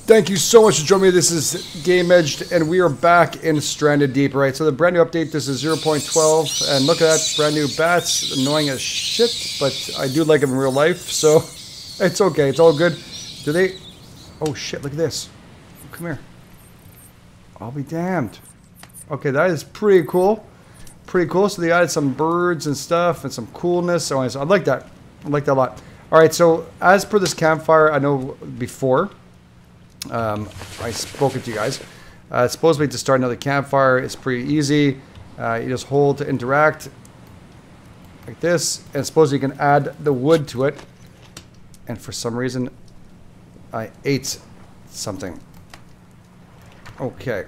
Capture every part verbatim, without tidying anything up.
Thank you so much for joining me. This is Game Edged, and we are back in Stranded Deep, right? So the brand new update, this is zero point twelve, and look at that, brand new bats, annoying as shit, but I do like them in real life, so it's okay, it's all good. Do they... Oh shit, look at this. Come here. I'll be damned. Okay, that is pretty cool. Pretty cool. So they added some birds and stuff and some coolness. So I like that. I like that a lot. All right, so as per this campfire, I know before... Um, I spoke it to you guys. Uh, supposedly to start another campfire, it's pretty easy. Uh, you just hold to interact like this, and supposedly you can add the wood to it. And for some reason, I ate something. Okay.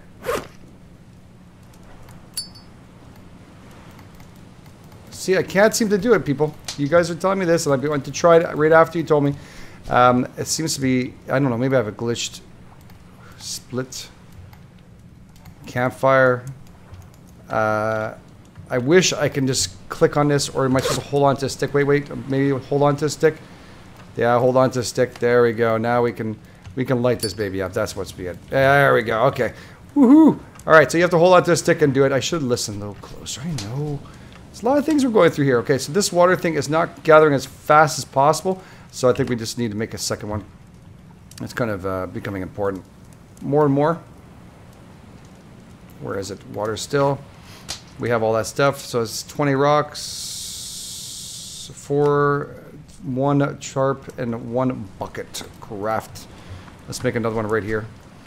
See, I can't seem to do it, people. You guys are telling me this, and I went to try it right after you told me. Um, it seems to be, I don't know, maybe I have a glitched split campfire. Uh, I wish I can just click on this, or am I supposed to hold on to a stick? Wait, wait, maybe hold on to a stick. Yeah, hold on to a stick. There we go. Now we can we can light this baby up. That's what's being. There we go. Okay. Woohoo! All right, so you have to hold on to a stick and do it. I should listen a little closer. I know. There's a lot of things we're going through here. Okay, so this water thing is not gathering as fast as possible. So I think we just need to make a second one. It's kind of uh, becoming important. More and more. Where is it? Water still. We have all that stuff. So it's twenty rocks, four, one sharp, and one bucket. Craft. Let's make another one right here.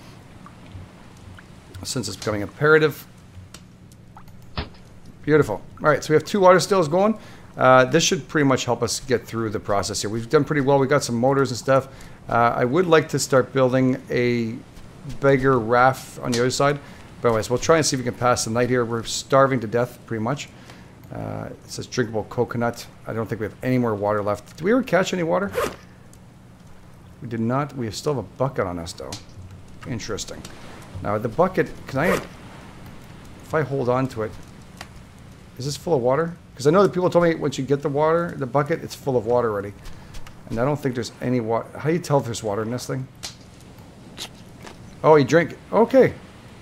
Since it's becoming imperative. Beautiful. All right, so we have two water stills going. Uh, this should pretty much help us get through the process here. We've done pretty well. We got some motors and stuff. Uh, I would like to start building a bigger raft on the other side. But anyways, we'll try and see if we can pass the night here. We're starving to death, pretty much. Uh, it says drinkable coconut. I don't think we have any more water left. Did we ever catch any water? We did not. We still have a bucket on us, though. Interesting. Now, the bucket, can I... If I hold on to it... Is this full of water? Because I know that people told me once you get the water, the bucket, it's full of water already. And I don't think there's any water. How do you tell if there's water in this thing? Oh, you drink it. Okay.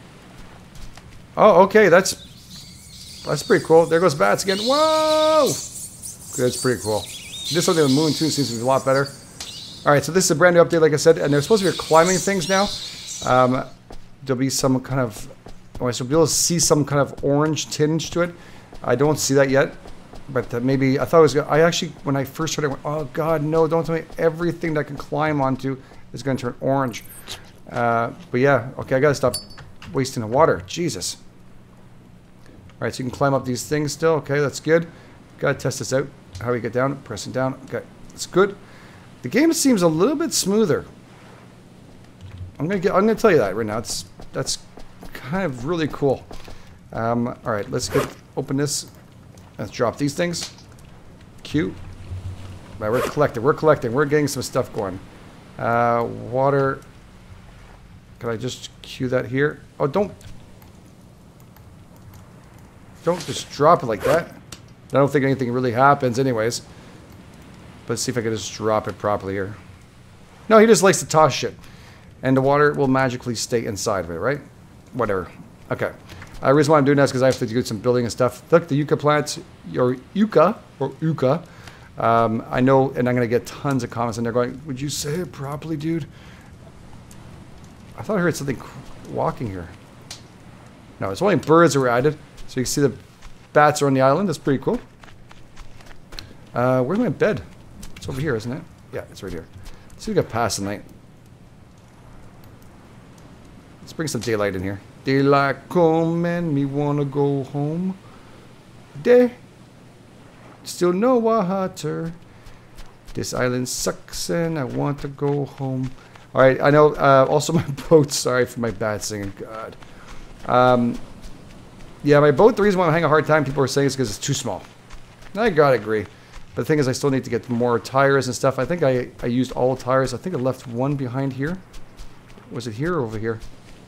Oh, okay. That's that's pretty cool. There goes bats again. Whoa! That's pretty cool. This one, the moon too, seems to be a lot better. All right, so this is a brand new update, like I said, and there's supposed to be climbing things now. Um, there'll be some kind of... Oh, so we'll be able to see some kind of orange tinge to it. I don't see that yet, but uh, maybe I thought it was good. I actually, when I first heard it, I went, oh God, no, don't tell me everything that I can climb onto is going to turn orange. Uh, but yeah, okay, I got to stop wasting the water. Jesus. All right, so you can climb up these things still. Okay, that's good. Got to test this out. How do we get down? Pressing down. Okay, that's good. The game seems a little bit smoother. I'm gonna get. I'm gonna tell you that right now. It's that's kind of really cool. Um, all right, let's get open this. Let's drop these things. Q. Right, we're collecting. We're collecting. We're getting some stuff going. Uh, water. Can I just cue that here? Oh, don't. Don't just drop it like that. I don't think anything really happens anyways. But let's see if I can just drop it properly here. No, he just likes to toss shit. And the water will magically stay inside of it, right? Whatever. Okay. Uh, the reason why I'm doing that is because I have to do some building and stuff. Look, the yucca plants, or yucca, or yucca. Um, I know, and I'm going to get tons of comments, and they're going, would you say it properly, dude? I thought I heard something walking here. No, it's only birds that were added. So you can see the bats are on the island. That's pretty cool. Uh, where's my bed? It's over here, isn't it? Yeah, it's right here. Let's see if we got past the night. Let's bring some daylight in here. Daylight come and me wanna go home. Day. Still no water. This island sucks and I want to go home. Alright, I know, uh, also my boat, sorry for my bad singing, God. Um, yeah, my boat, the reason why I'm having a hard time, people are saying, is because it's too small. I gotta agree. But the thing is, I still need to get more tires and stuff. I think I, I used all the tires. I think I left one behind here. Was it here or over here?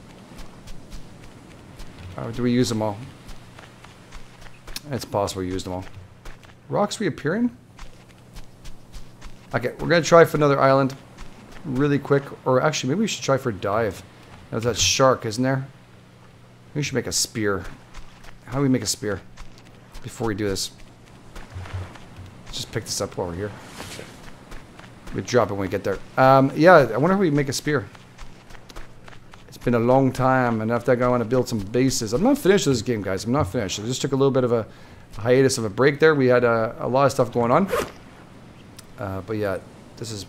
Or do we use them all? It's possible we used them all. Rocks reappearing? Okay, we're going to try for another island. really quick. Or actually, maybe we should try for a dive. There's that shark, isn't there? Maybe we should make a spear. How do we make a spear before we do this? Let's just pick this up while we're here. We drop it when we get there. Um, yeah, I wonder if we make a spear. It's been a long time, and after that I want to build some bases. I'm not finished with this game, guys. I'm not finished. I just took a little bit of a hiatus of a break there. We had uh, a lot of stuff going on. Uh, but yeah, this is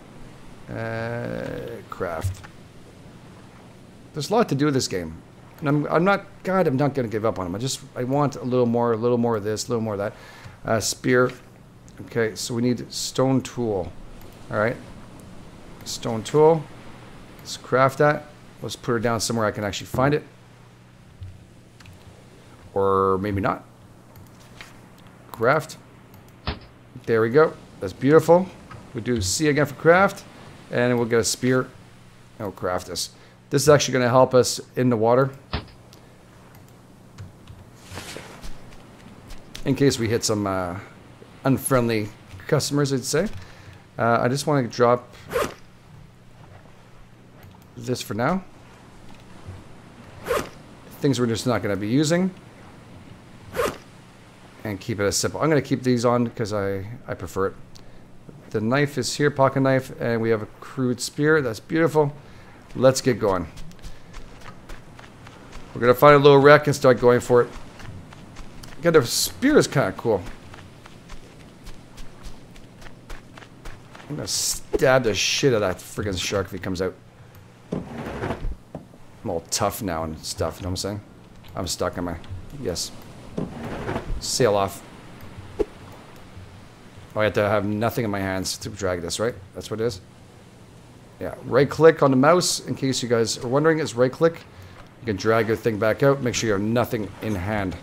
uh, craft. There's a lot to do with this game. And I'm, I'm not, God, I'm not going to give up on them. I just, I want a little more, a little more of this, a little more of that. Uh, spear. Okay, so we need stone tool. All right. Stone tool. Let's craft that. Let's put her down somewhere I can actually find it. Or maybe not. Craft. There we go. That's beautiful. We do C again for craft. And we'll get a spear. And we'll craft this. This is actually going to help us in the water. In case we hit some uh, unfriendly customers, I'd say. Uh, I just want to drop this for now. Things we're just not going to be using. And keep it as simple. I'm going to keep these on because I, I prefer it. The knife is here, pocket knife, and we have a crude spear. That's beautiful. Let's get going. We're going to find a little wreck and start going for it. Yeah, the spear is kind of cool. I'm going to stab the shit out of that friggin' shark if he comes out. I'm all tough now and stuff, you know what I'm saying? I'm stuck, am I? Yes. Sail off. Oh, I have to have nothing in my hands to drag this, right? That's what it is? Yeah, right click on the mouse, in case you guys are wondering, it's right click. You can drag your thing back out, make sure you have nothing in hand.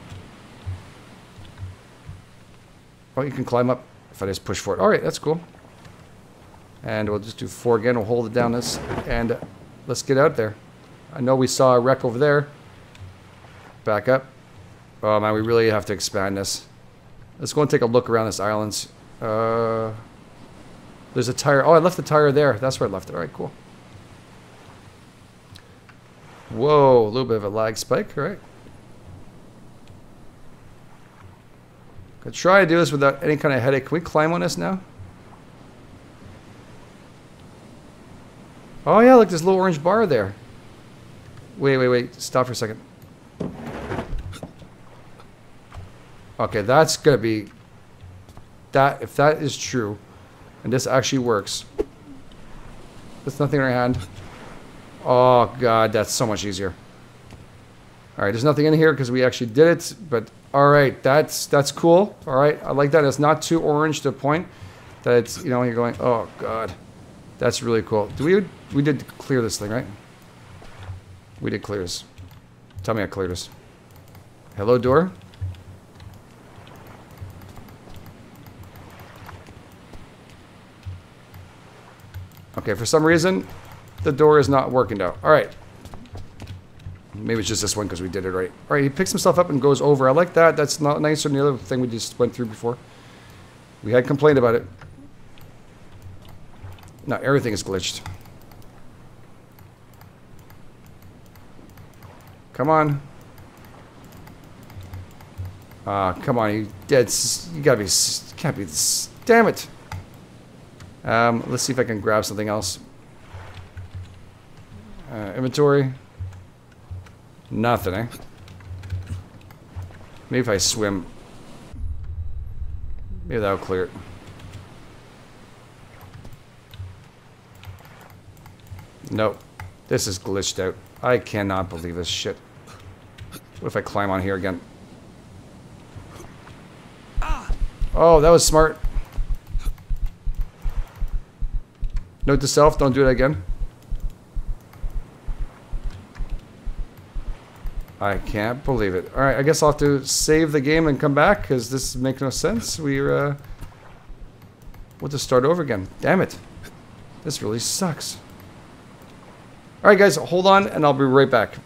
Oh, you can climb up if I just push for it. Alright, that's cool. And we'll just do four again, we'll hold it down this, and let's get out there. I know we saw a wreck over there. Back up. Oh man, we really have to expand this. Let's go and take a look around this island. Uh, there's a tire. Oh, I left the tire there. That's where I left it. Alright, cool. Whoa, a little bit of a lag spike. Alright. Gonna try to do this without any kind of headache. Can we climb on this now? Oh yeah, look, there's a little orange bar there. Wait, wait, wait. Stop for a second. Okay, that's gonna be... That, if that is true, and this actually works. There's nothing in our hand. Oh god, that's so much easier. Alright, there's nothing in here because we actually did it, but alright, that's that's cool. Alright, I like that. It's not too orange to a point that it's, you know, you're going, oh god. That's really cool. Do we we did clear this thing, right? We did clear this. Tell me I cleared this. Hello, door? Okay, for some reason, the door is not working out. Alright. Maybe it's just this one because we did it right. Alright, he picks himself up and goes over. I like that. That's not nicer than the other thing we just went through before. We had complained about it. Now everything is glitched. Come on. Ah, uh, come on, you dead. You gotta be. You can't be this. Damn it. Um, let's see if I can grab something else. Uh, inventory. Nothing, eh? Maybe if I swim. Maybe that'll clear it. Nope. This is glitched out. I cannot believe this shit. What if I climb on here again? Oh, that was smart. Note to self, don't do it again. I can't believe it. Alright, I guess I'll have to save the game and come back, because this makes no sense. We're, uh... we'll just start over again. Damn it. This really sucks. Alright guys, hold on, and I'll be right back.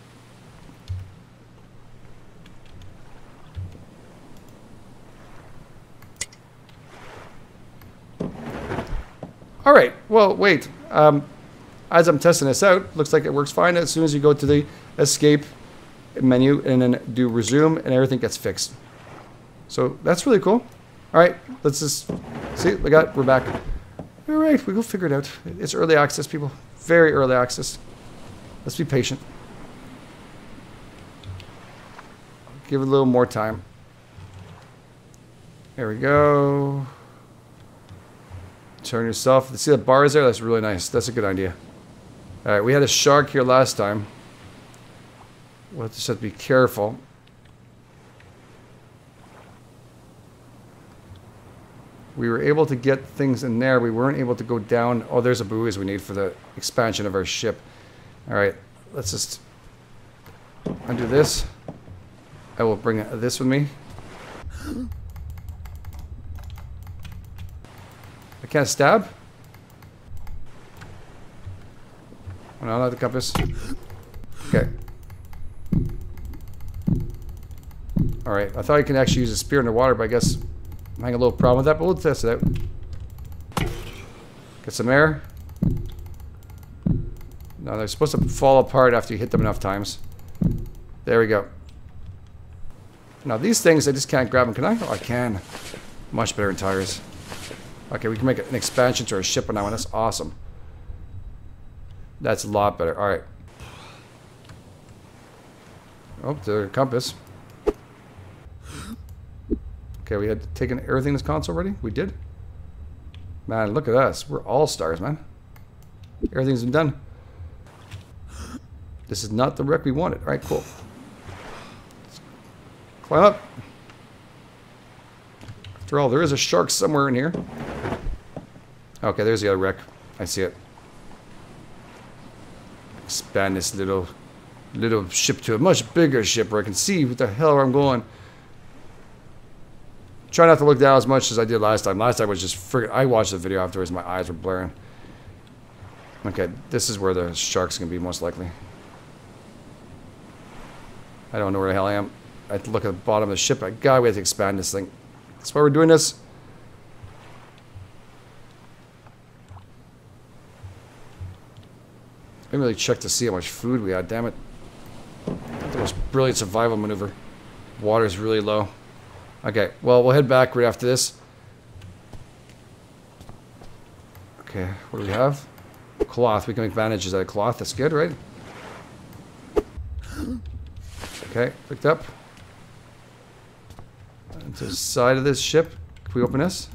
All right. Well, wait. Um, as I'm testing this out, looks like it works fine. As soon as you go to the escape menu and then do resume, and everything gets fixed. So that's really cool. All right. Let's just see. We got. We're back. All right. We will figure it out. It's early access, people. Very early access. Let's be patient. Give it a little more time. There we go. Turn yourself. See the bars there? That's really nice. That's a good idea. Alright, we had a shark here last time. We'll just have to be careful. We were able to get things in there. We weren't able to go down. Oh, there's a buoys we need for the expansion of our ship. Alright, let's just undo this. I will bring this with me. I can't stab? Oh, no, not the compass. Okay. Alright, I thought you can actually use a spear in the water, but I guess I'm having a little problem with that, but we'll test it out. Get some air. No, they're supposed to fall apart after you hit them enough times. There we go. Now these things, I just can't grab them. Can I? Oh, I can. Much better in tires. Okay, we can make an expansion to our ship now, and that's awesome. That's a lot better. Alright. Oh, the compass. Okay, we had taken everything in this console already? We did? Man, look at us. We're all stars, man. Everything's been done. This is not the wreck we wanted. Alright, cool. Climb up. After all, there is a shark somewhere in here. Okay, there's the other wreck. I see it. Expand this little little ship to a much bigger ship where I can see what the hell I'm going. Try not to look down as much as I did last time. Last time was just friggin'... I watched the video afterwards, my eyes were blaring. Okay, this is where the shark's gonna be most likely. I don't know where the hell I am. I have to look at the bottom of the ship. I God, we have to expand this thing. That's why we're doing this. I didn't really check to see how much food we had. Damn it. That was a brilliant survival maneuver. Water's really low. Okay, well, we'll head back right after this. Okay, what do we have? Cloth. We can make bandages out of cloth. That's good, right? Okay, picked up. And to the side of this ship. Can we open this?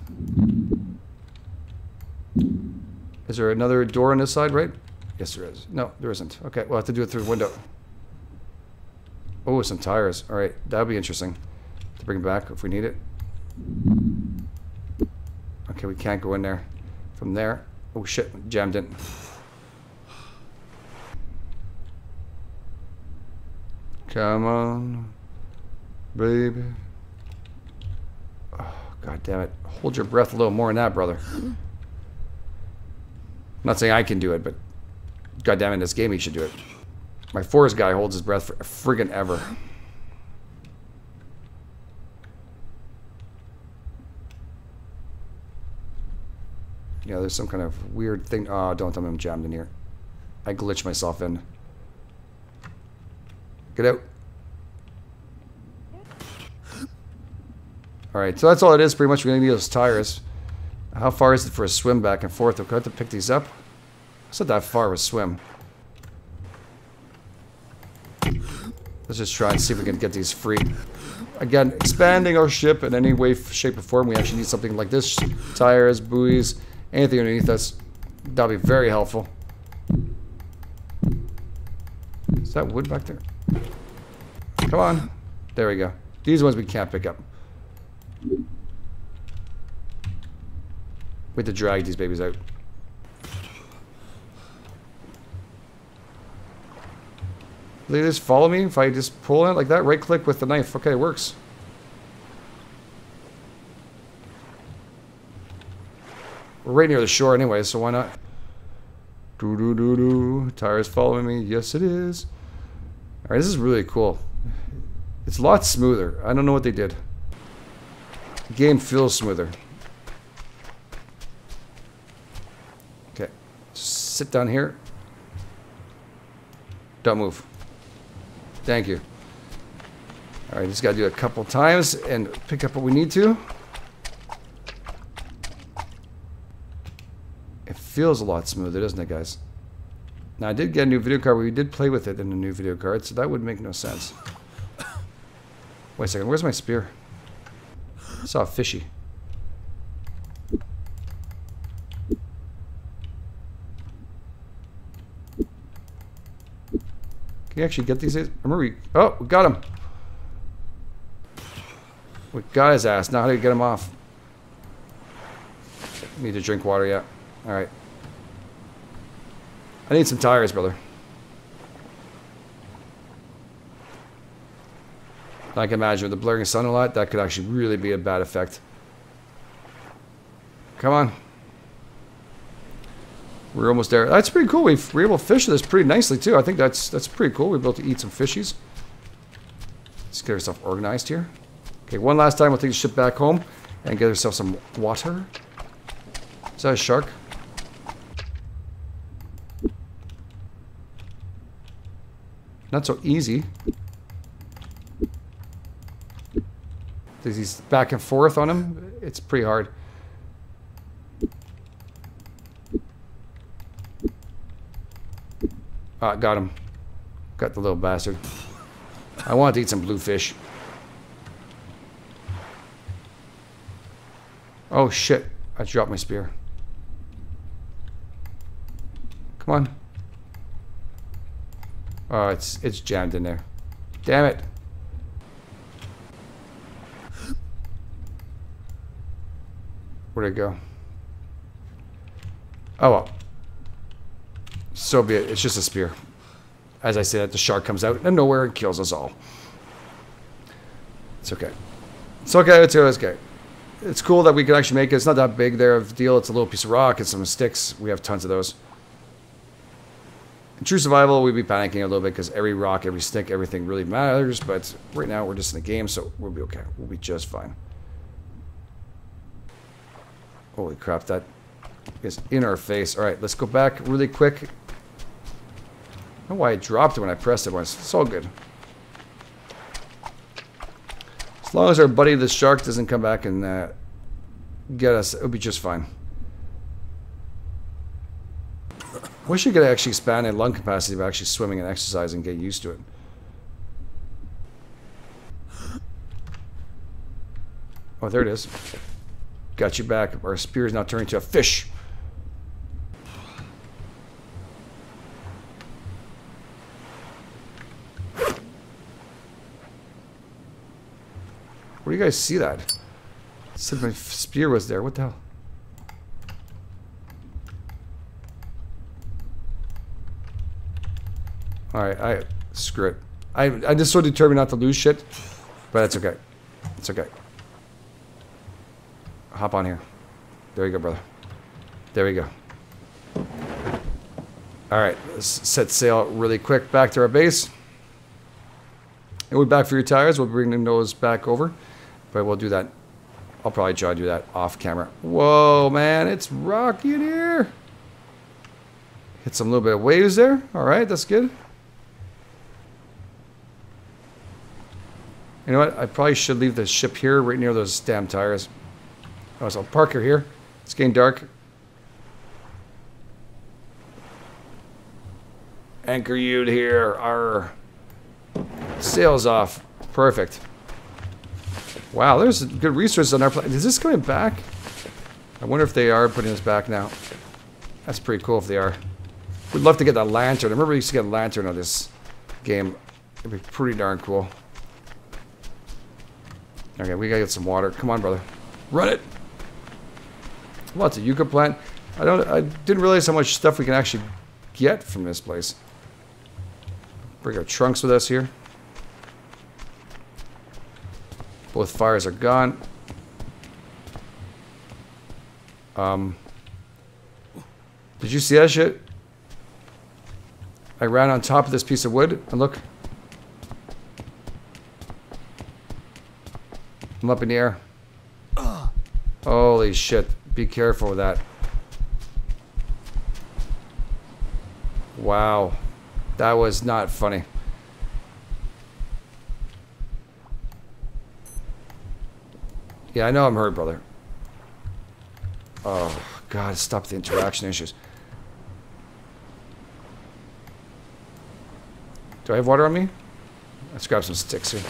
Is there another door on this side, right? Yes, there is. No, there isn't. Okay, we'll have to do it through the window. Oh, some tires. Alright, that'll be interesting. To bring it back if we need it. Okay, we can't go in there. From there. Oh shit, jammed in. Come on, baby. Oh, God damn it. Hold your breath a little more than that, brother. I'm not saying I can do it, but God damn it, in this game he should do it. My forest guy holds his breath for friggin' ever. Yeah, there's some kind of weird thing. Oh, don't tell me I'm jammed in here. I glitched myself in. Get out. Alright, so that's all it is pretty much. We're going to need those tires. How far is it for a swim back and forth? We'll have to pick these up. It's not that far of a swim. Let's just try and see if we can get these free. Again, expanding our ship in any way, shape, or form. We actually need something like this. Tires, buoys, anything underneath us. That'll be very helpful. Is that wood back there? Come on. There we go. These ones we can't pick up. We have to drag these babies out. They just follow me if I just pull it like that. Right click with the knife. Okay, it works. We're right near the shore anyway, so why not? Doo doo doo doo. Tires following me. Yes, it is. Alright, this is really cool. It's a lot smoother. I don't know what they did. The game feels smoother. sit down here. Don't move. Thank you. All right, just got to do it a couple times and pick up what we need to. It feels a lot smoother, doesn't it, guys? Now, I did get a new video card, but we did play with it in a new video card, so that would make no sense. Wait a second, where's my spear? I saw a fishy. Can you actually get these? Remember we... Oh, we got him. We got his ass. Now how do we get him off? Need to drink water, yeah. Alright. I need some tires, brother. I can imagine with the blurring sun a lot, that could actually really be a bad effect. Come on. We're almost there. That's pretty cool. We've, we're able to fish this pretty nicely, too. I think that's that's pretty cool. We're able to eat some fishies. Let's get ourselves organized here. Okay, one last time. We'll take the ship back home and get ourselves some water. Is that a shark? Not so easy. He's back and forth on him. It's pretty hard. Ah, got him. Got the little bastard. I wanted to eat some bluefish. Oh shit. I dropped my spear. Come on. Oh, it's it's jammed in there. Damn it. Where'd it go? Oh well. So be it. It's just a spear. As I said, the shark comes out of nowhere and kills us all. It's okay. It's okay. It's okay. It's cool that we can actually make it. It's not that big there of a deal. It's a little piece of rock and some sticks. We have tons of those. In true survival, we'd be panicking a little bit because every rock, every stick, everything really matters. But right now, we're just in the game, so we'll be okay. We'll be just fine. Holy crap, that is in our face. All right, let's go back really quick. I don't know why I dropped it when I pressed it once. It's all good. As long as our buddy the shark doesn't come back and uh, get us, it'll be just fine. Wish you could actually expand in lung capacity by actually swimming and exercising and get used to it. Oh, there it is. Got you back. Our spear is now turning into a fish. Where do you guys see that? It said my spear was there. What the hell? Alright, I screw it. I I just so determined not to lose shit. But it's okay. It's okay. Hop on here. There you go, brother. There we go. Alright, let's set sail really quick back to our base. And we're back for your tires. We'll bring those back over. But we'll do that. I'll probably try to do that off camera. Whoa, man, it's rocky in here. Hit some little bit of waves there. Alright, that's good. You know what? I probably should leave the ship here right near those damn tires. Oh, so I'll park her here. It's getting dark. Anchor you here. Our sails off. Perfect. Wow, there's good resources on our planet. Is this coming back? I wonder if they are putting this back now. That's pretty cool if they are. We'd love to get that lantern. I remember we used to get a lantern on this game. It'd be pretty darn cool. Okay, we gotta get some water. Come on, brother. Run it! Lots of yucca plant. I don't. I didn't realize how much stuff we can actually get from this place. Bring our trunks with us here. Both fires are gone. Um. Did you see that shit? I ran on top of this piece of wood and look. I'm up in the air. Holy shit. Be careful with that. wow. That was not funny. Yeah, I know I'm hurt, brother. Oh, God, stop the interaction issues. Do I have water on me? Let's grab some sticks here.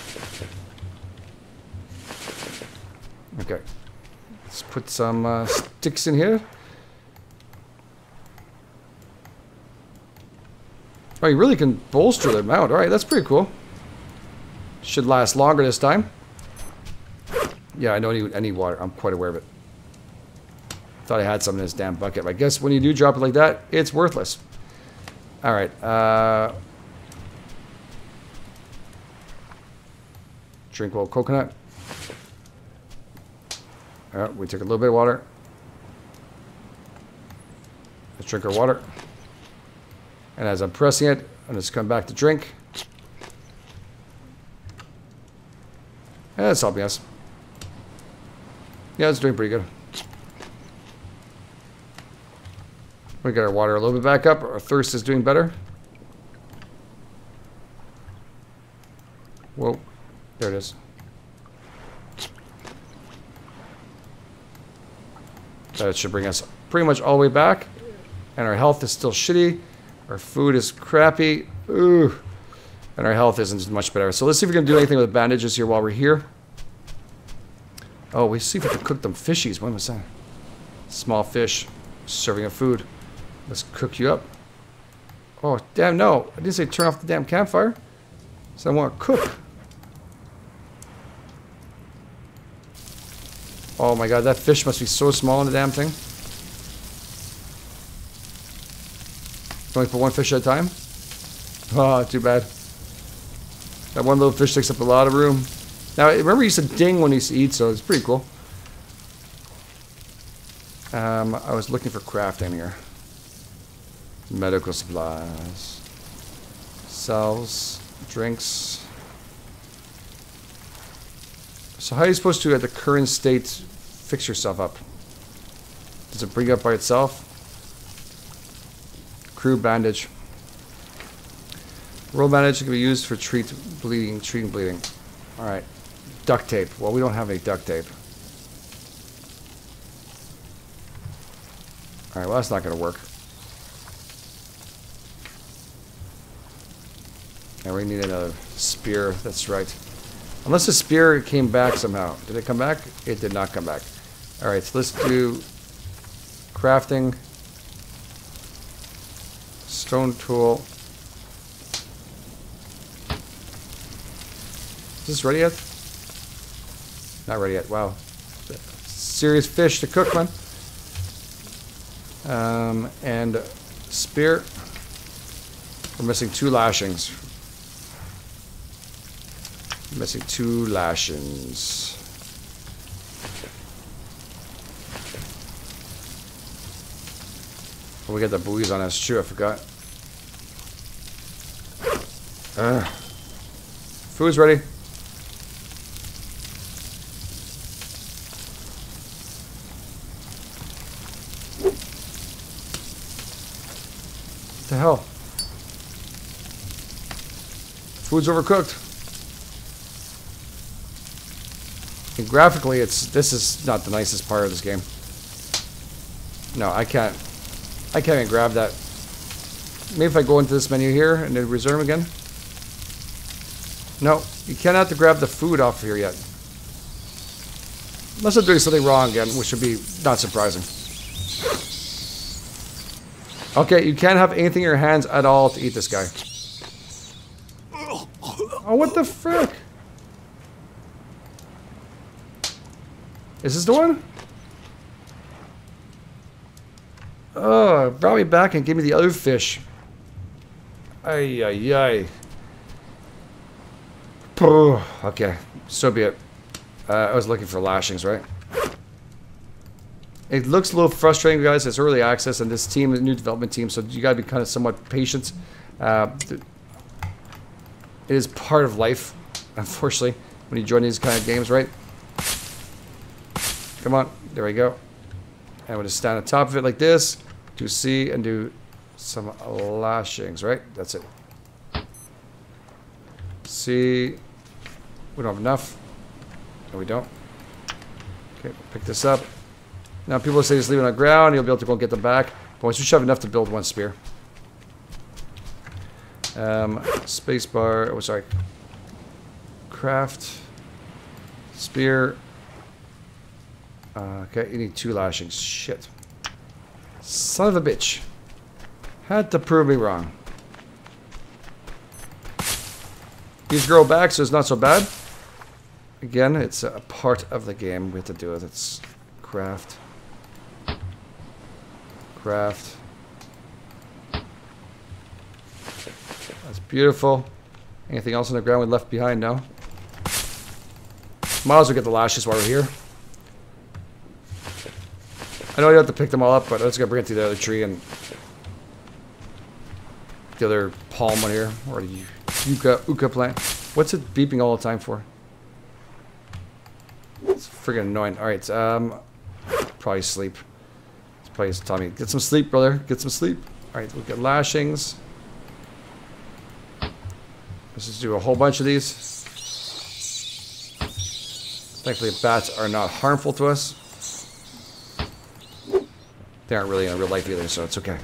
Okay. Let's put some uh, sticks in here. Oh, you really can bolster the amount. Alright, that's pretty cool. Should last longer this time. Yeah, I don't need any water. I'm quite aware of it. Thought I had some in this damn bucket. But I guess when you do drop it like that, it's worthless. Alright. Uh, drink old coconut. Alright, we took a little bit of water. Let's drink our water. And as I'm pressing it, I'm just come back to drink. Yeah, that's helping us. Yeah, it's doing pretty good. We got our water a little bit back up. Our thirst is doing better. Whoa. There it is. That should bring us pretty much all the way back. And our health is still shitty. Our food is crappy. Ooh. And our health isn't much better. So let's see if we can do anything with the bandages here while we're here. Oh, we see if we can cook them fishies. When was that? Small fish. Serving of food. Let's cook you up. Oh, damn, no. I didn't say turn off the damn campfire. So I want to cook. Oh my god, that fish must be so small in the damn thing. Only put one fish at a time? Oh, too bad. That one little fish takes up a lot of room. Now, remember he used to ding when he used to eat, so it's pretty cool. Um, I was looking for crafting here. Medical supplies. Cells. Drinks. So how are you supposed to, at the current state, fix yourself up? Does it bring up by itself? Crew bandage. Roll bandage can be used for treat bleeding, treating bleeding. Alright. Duct tape. Well, we don't have any duct tape. Alright, well that's not going to work. And we need another spear, that's right. Unless the spear came back somehow. Did it come back? It did not come back. Alright, so let's do crafting. Stone tool. Is this ready yet? Not ready yet. Wow. Serious fish to cook, man. Um, and spear. We're missing two lashings. Missing two lashings. Oh, we got the buoys on us too, I forgot. Uh, food's ready. What the hell? Food's overcooked. And graphically, it's this is not the nicest part of this game. No, I can't. I can't even grab that. Maybe if I go into this menu here and then resume again. No, you cannot grab the food off here yet. Unless I'm doing something wrong again, which would be not surprising. Okay, you can't have anything in your hands at all to eat this guy. Oh, what the frick? Is this the one? Oh, brought me back and gave me the other fish. Ay, ay, ay. Okay, so be it. Uh, I was looking for lashings, right? It looks a little frustrating, guys. It's early access, and this team is a new development team, so you gotta be kind of somewhat patient. Uh, it is part of life, unfortunately, when you join these kind of games, right? Come on, there we go. And we'll just stand on top of it like this. Do C and do some lashings, right? That's it. See, we don't have enough. No, we don't. Okay, pick this up. Now people say just leave it on the ground, you'll be able to go and get them back. But we should have enough to build one spear. Um, spacebar, oh sorry. Craft. Spear. Uh, okay, you need two lashings. Shit. Son of a bitch. Had to prove me wrong. These grow back, so it's not so bad. Again, it's a part of the game we have to do with it. It's craft. Craft. That's beautiful. Anything else on the ground we left behind? No. Might as well get the lashes while we're here. I know you have to pick them all up, but let's go bring it to the other tree and the other palm one here, or the yucca, yucca plant. What's it beeping all the time for? It's friggin' annoying. All right, um, probably sleep. It's probably telling me, get some sleep, brother. Get some sleep. All right, we'll get lashings. Let's just do a whole bunch of these. Thankfully, bats are not harmful to us. They aren't really in real life either, so it's okay.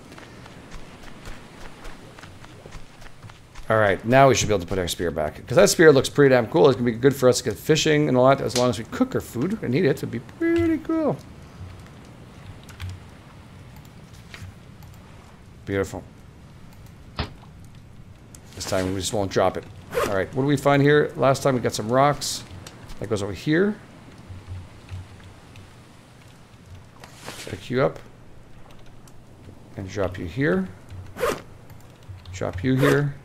Alright, now we should be able to put our spear back. Because that spear looks pretty damn cool. It's going to be good for us to get fishing and a lot. As long as we cook our food and eat it, it'd be pretty cool. Beautiful. This time we just won't drop it. Alright, what do we find here? Last time we got some rocks. That goes over here. Pick you up. And drop you here. Drop you here.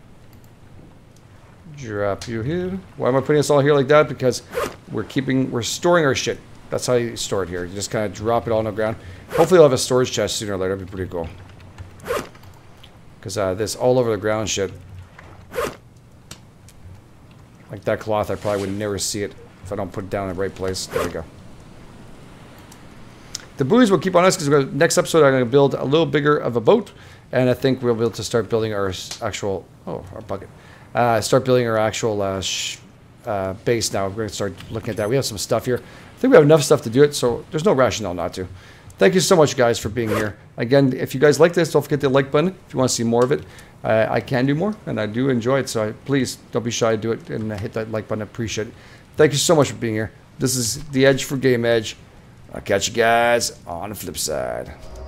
Drop you here. Why am I putting us all here like that? Because we're keeping, we're storing our shit. That's how you store it here. You just kind of drop it all on the ground. Hopefully, I'll have a storage chest sooner or later. It'd be pretty cool. Because uh, this all over the ground shit. Like that cloth, I probably would never see it if I don't put it down in the right place. There we go. The buoys will keep on us because next episode I'm going to build a little bigger of a boat. And I think we'll be able to start building our actual, oh, our bucket. Uh, start building our actual uh, sh uh, base now. We're going to start looking at that. We have some stuff here. I think we have enough stuff to do it, so there's no rationale not to. Thank you so much, guys, for being here. Again, if you guys like this, don't forget the like button if you want to see more of it. Uh, I can do more, and I do enjoy it, so I, please don't be shy to do it and uh, hit that like button. I appreciate it. Thank you so much for being here. This is The Edge for Game Edge. I'll catch you guys on the flip side.